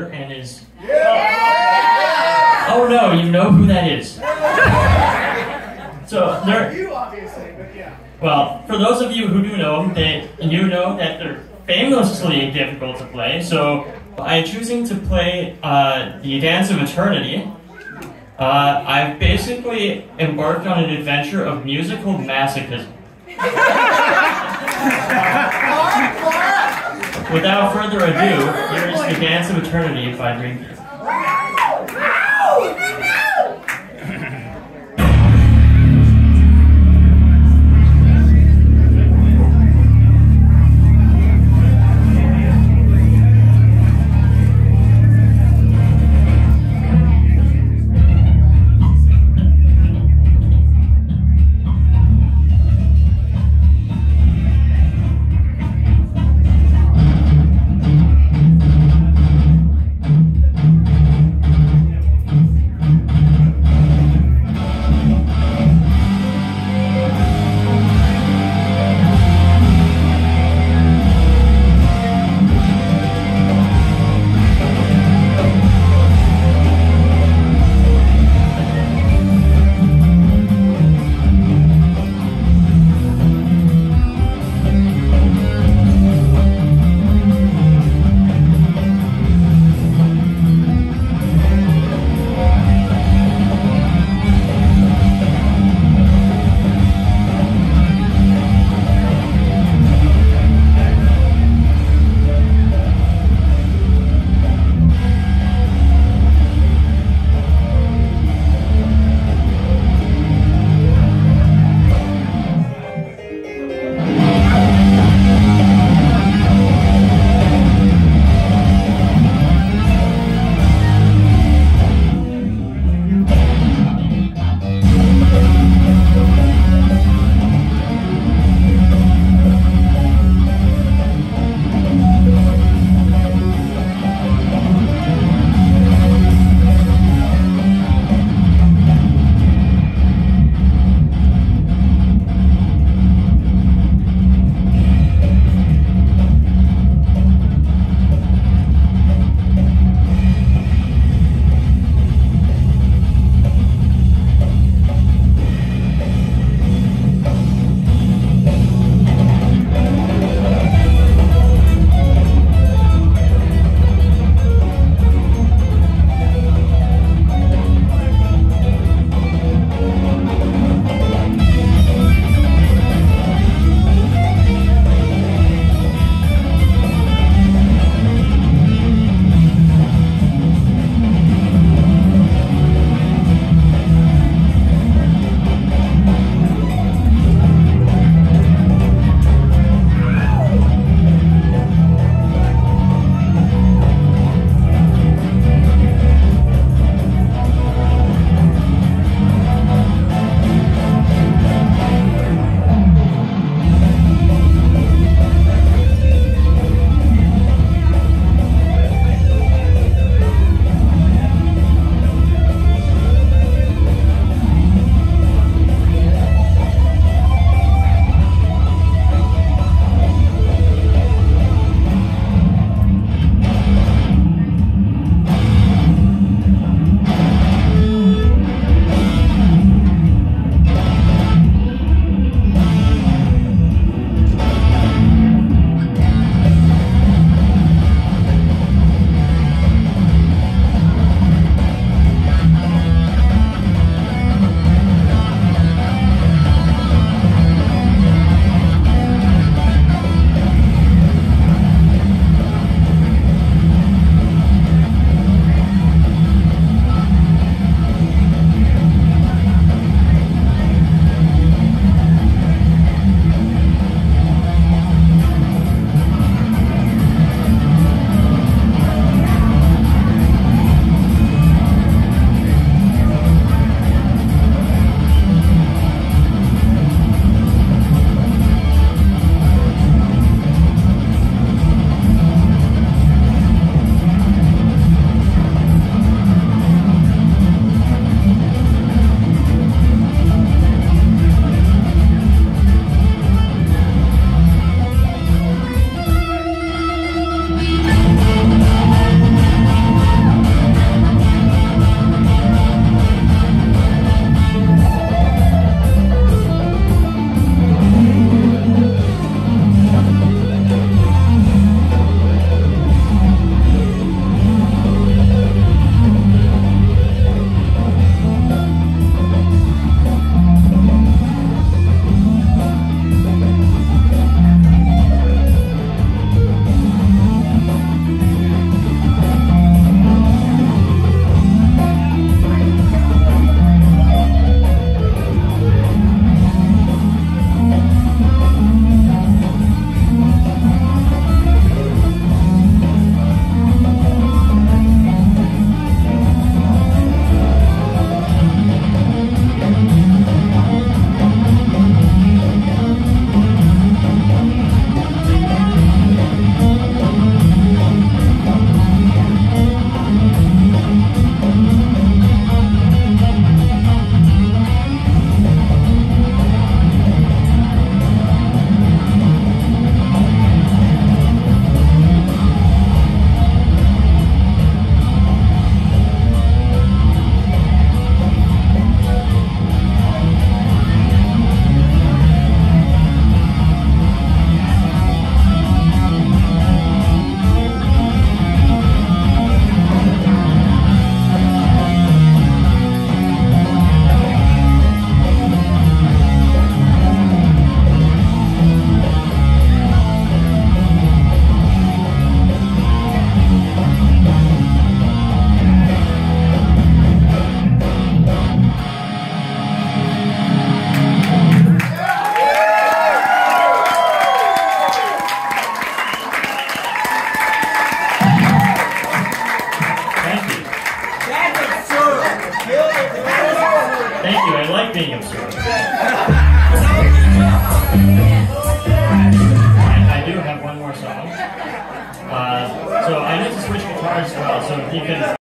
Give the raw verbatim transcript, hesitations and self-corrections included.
and is... Oh no, you know who that is. So there... You obviously, but yeah. Well, for those of you who do know, they, you know that they're famously difficult to play, so I'm choosing to play uh, the Dance of Eternity. Uh, I've basically embarked on an adventure of musical masochism. Without further ado, here is the Dance of Eternity by Green. like being absorbed. I, I do have one more song. Uh, so I need to switch guitars as well, so if you can